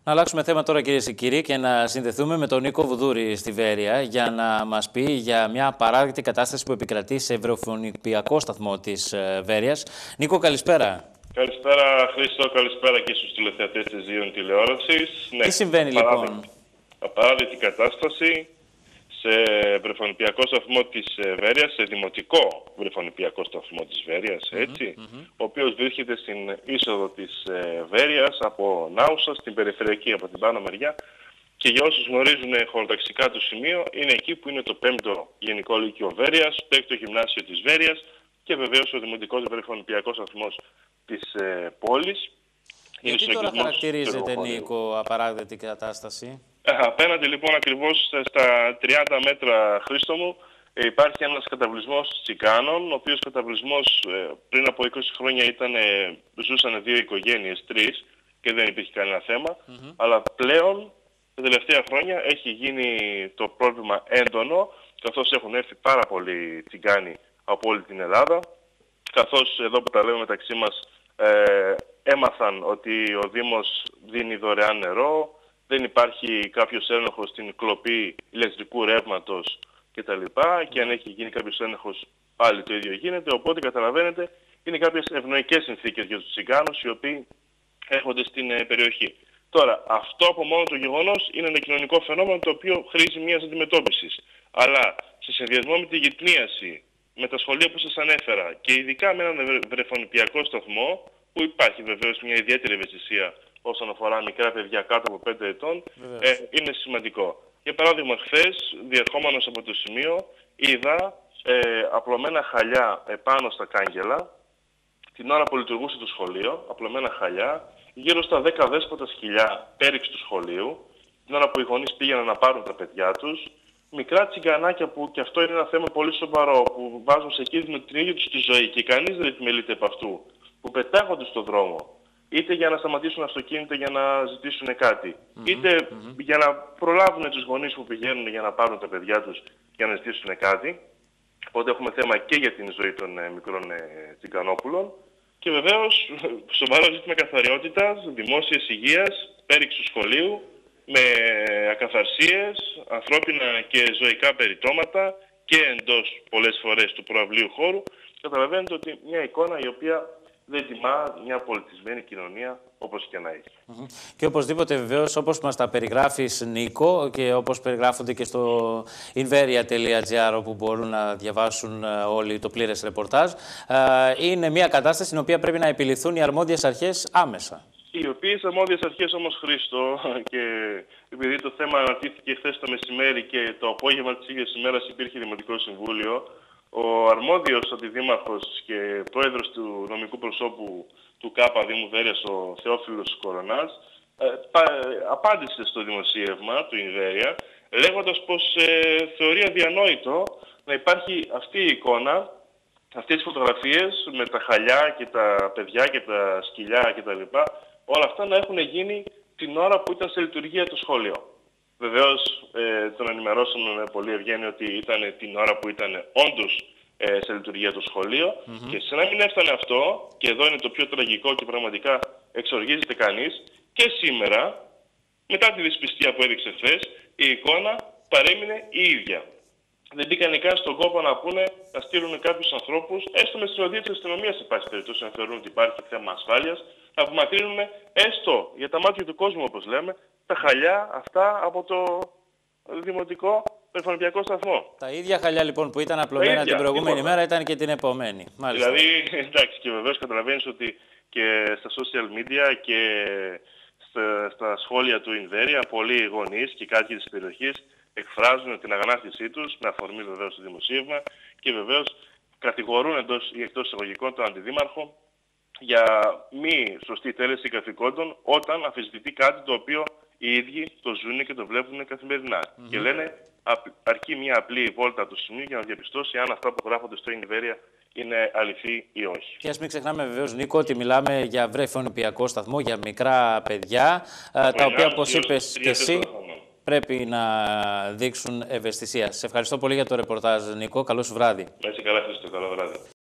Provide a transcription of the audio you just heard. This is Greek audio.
Να αλλάξουμε θέμα τώρα, κυρίες και κύριοι, και να συνδεθούμε με τον Νίκο Βουδούρη στη Βέρεια για να μας πει για μια απαράδεκτη κατάσταση που επικρατεί σε βρεφονιπιακό σταθμό της Βέρειας. Νίκο, καλησπέρα. Καλησπέρα, Χρήστο. Καλησπέρα και στους τηλεθεατές της Ζήων τηλεόρασης. Τι συμβαίνει λοιπόν? Απαράδεκτη κατάσταση σε βρεφονιπιακό σταθμό της Βέρειας, σε δημοτικό βρεφονιπιακό σταθμό της Βέρειας, έτσι, ο οποίος βρίσκεται στην είσοδο της Βέρειας από Νάουσα, στην περιφερειακή από την πάνω μεριά, και για όσους γνωρίζουν χωροταξικά το σημείο, είναι εκεί που είναι το 5ο Γενικό Λύκειο Βέρειας, το 6ο Γυμνάσιο της Βέρειας και βεβαίως ο δημοτικός βρεφονιπιακός σταθμός της πόλης. Γιατί τώρα χαρακτηρίζεται, Νίκο, απαράδεκτη κατάσταση? Απέναντι λοιπόν ακριβώς στα 30 μέτρα, Χρήστο μου, υπάρχει ένας καταβλισμός τσιγκάνων, ο οποίος καταβλισμός πριν από 20 χρόνια ζούσαν 2 οικογένειες, 3, και δεν υπήρχε κανένα θέμα, αλλά πλέον τα τελευταία χρόνια έχει γίνει το πρόβλημα έντονο, καθώς έχουν έρθει πάρα πολλοί τσιγκάνοι από όλη την Ελλάδα, καθώς εδώ που τα λέμε μεταξύ μας έμαθαν ότι ο Δήμος δίνει δωρεάν νερό, δεν υπάρχει κάποιος έλεγχος στην κλοπή ηλεκτρικού ρεύματος κτλ. Και αν έχει γίνει κάποιος έλεγχος πάλι το ίδιο γίνεται. Οπότε καταλαβαίνετε, είναι κάποιες ευνοϊκές συνθήκες για τους τσιγκάνους οι οποίοι έρχονται στην περιοχή. Τώρα, αυτό από μόνο το γεγονός είναι ένα κοινωνικό φαινόμενο το οποίο χρήζει μιας αντιμετώπισης. Αλλά σε συνδυασμό με τη γυτνίαση, με τα σχολεία που σας ανέφερα και ειδικά με έναν βρεφονιπιακό σταθμό, που υπάρχει βεβαίως μια ιδιαίτερη ευαισθησία όσον αφορά μικρά παιδιά κάτω από 5 ετών, είναι σημαντικό. Για παράδειγμα, χθες, διερχόμενος από το σημείο, είδα απλωμένα χαλιά επάνω στα κάγκελα, την ώρα που λειτουργούσε το σχολείο, απλωμένα χαλιά, γύρω στα 10 δέσποτα σκυλιά πέριξ του σχολείου, την ώρα που οι γονείς πήγαιναν να πάρουν τα παιδιά τους, μικρά τσιγκανάκια που και αυτό είναι ένα θέμα πολύ σοβαρό, που βάζουν σε κίνδυνο την ίδια τους τη ζωή και κανείς δεν επιμελείται από αυτού, που πετάγονται στον δρόμο, είτε για να σταματήσουν αυτοκίνητα για να ζητήσουν κάτι, είτε για να προλάβουν τους γονείς που πηγαίνουν για να πάρουν τα παιδιά τους για να ζητήσουν κάτι. Οπότε έχουμε θέμα και για την ζωή των μικρών τσιγκανόπουλων. Και βεβαίως σοβαρό ζήτημα καθαριότητας, δημόσιας υγείας, πέριξ του σχολείου, με ακαθαρσίες, ανθρώπινα και ζωικά περιτώματα και εντός πολλές φορές του προαυλίου χώρου. Καταλαβαίνετε ότι μια εικόνα η οποία δεν τιμά μια πολιτισμένη κοινωνία όπως και να έχει. Και οπωσδήποτε βεβαίως, όπως μας τα περιγράφεις, Νίκο, και όπως περιγράφονται και στο inveria.gr, όπου μπορούν να διαβάσουν όλοι το πλήρες ρεπορτάζ, είναι μια κατάσταση στην οποία πρέπει να επιληθούν οι αρμόδιες αρχές άμεσα. Οι οποίες αρμόδιες αρχές όμως, Χρήστο, και επειδή το θέμα αναρτήθηκε χθες το μεσημέρι και το απόγευμα της ίδιας ημέρας υπήρχε Δημοτικό Συμβούλιο, ο αρμόδιος αντιδήμαρχος και πρόεδρος του νομικού προσώπου του ΚΑΠΑ Δήμου Βέρειας, ο Θεόφιλος Κορονάς, απάντησε στο δημοσίευμα του Ινβέρια, λέγοντας πως θεωρεί αδιανόητο να υπάρχει αυτή η εικόνα, αυτές τις φωτογραφίες με τα χαλιά και τα παιδιά και τα σκυλιά κτλ. Όλα αυτά να έχουν γίνει την ώρα που ήταν σε λειτουργία το σχολείο. Βεβαίως τον ενημερώσαμε με πολύ ευγένεια ότι ήταν την ώρα που ήταν όντως σε λειτουργία το σχολείο, και σε να μην έφτανε αυτό, και εδώ είναι το πιο τραγικό και πραγματικά εξοργίζεται κανείς, και σήμερα, μετά τη δυσπιστία που έδειξε χθες, η εικόνα παρέμεινε η ίδια. Δεν μπήκαν καν στον κόπο να πούνε, να στείλουν κάποιους ανθρώπους, έστω με συνοδεία της αστυνομίας, σε πάση περιπτώσει, αν θεωρούν ότι υπάρχει θέμα ασφάλειας, να απομακρύνουν έστω για τα μάτια του κόσμου, όπως λέμε, τα χαλιά αυτά από το δημοτικό βρεφονιπιακό σταθμό. Τα ίδια χαλιά λοιπόν που ήταν απλωμένα την προηγούμενη μέρα ήταν και την επόμενη. Μάλιστα. Δηλαδή, εντάξει, και βεβαίως καταλαβαίνεις ότι και στα social media και στα σχόλια του Ινβέρια, πολλοί γονείς και κάτοικοι της περιοχής εκφράζουν την αγανάκτησή τους, με αφορμή βεβαίως το δημοσίευμα, και βεβαίως κατηγορούν εντός ή εκτός εισαγωγικών τον αντιδήμαρχο για μη σωστή τέλεση καθηκόντων, όταν αμφισβητεί κάτι το οποίο οι ίδιοι το ζουν και το βλέπουν καθημερινά. Και λένε αρκεί μια απλή βόλτα από το σημείο για να διαπιστώσει αν αυτά που γράφονται στο Ινβέρια είναι αληθή ή όχι. Και ας μην ξεχνάμε βεβαίως, Νίκο, ότι μιλάμε για βρεφονιπιακό σταθμό, για μικρά παιδιά, τα οποία, όπως είπες και εσύ, πρέπει να δείξουν ευαισθησία. Σε ευχαριστώ πολύ για το ρεπορτάζ, Νίκο. Καλό σου βράδυ. Να είσαι καλά, Χρήστο. Καλό βράδυ.